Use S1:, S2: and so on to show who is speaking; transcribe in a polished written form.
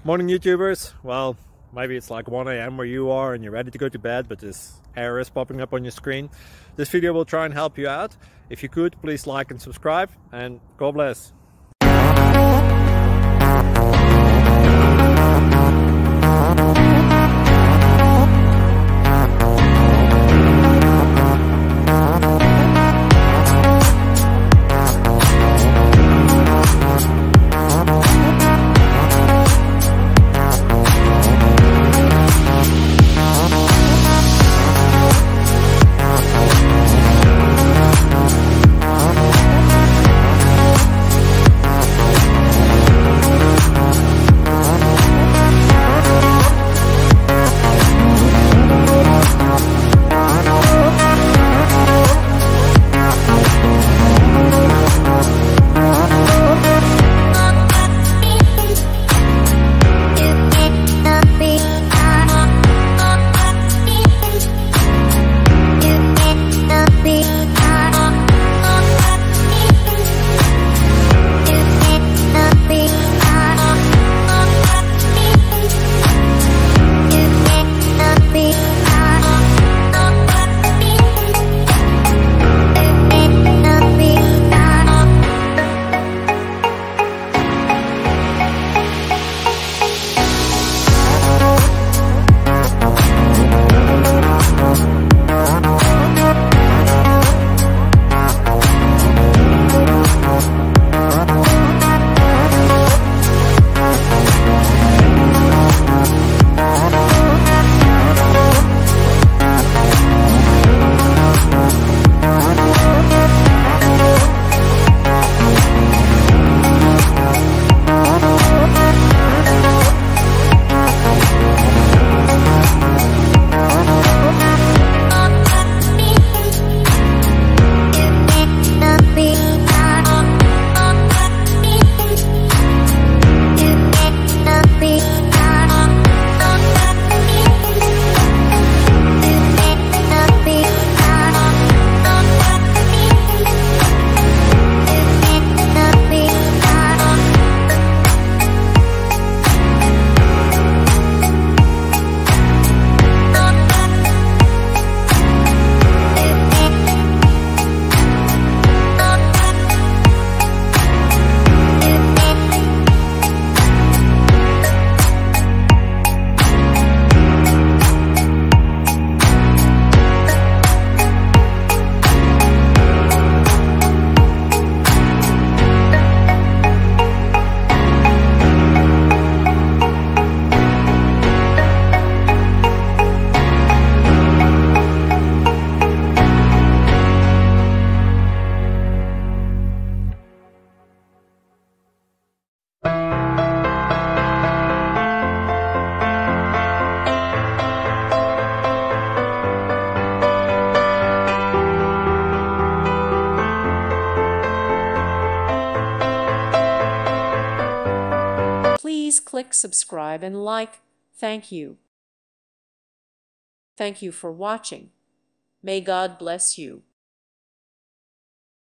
S1: Morning YouTubers. Well, maybe it's like 1 a.m. where you are and you're ready to go to bed, but this error is popping up on your screen. This video will try and help you out. If you could, please like and subscribe, and God bless.
S2: Please click subscribe and like. Thank you. Thank you for watching. May God bless you.